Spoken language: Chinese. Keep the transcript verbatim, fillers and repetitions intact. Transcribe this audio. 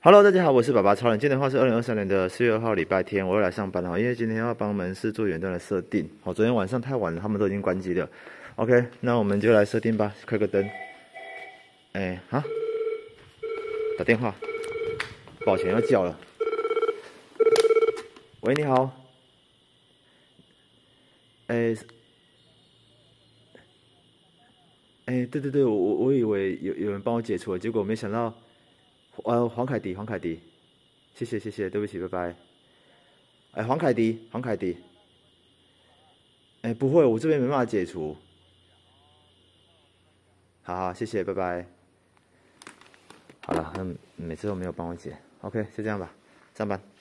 Hello，大家好，我是爸爸超人。今天的话是二零二三年的四月二号，礼拜天，我又来上班了。因为今天要帮门市做远端的设定。好，昨天晚上太晚了，他们都已经关机了。OK， 那我们就来设定吧，开个灯。哎，哈，打电话，保全要叫了。喂，你好。哎，哎，对对对，我我我以为有有人帮我解除了，结果没想到，呃，黄凯迪，黄凯迪，谢谢谢谢，对不起，拜拜。哎，黄凯迪，黄凯迪。哎，不会，我这边没办法解除。好好，谢谢，拜拜。好了，那每次都没有帮我解，OK，就这样吧，上班。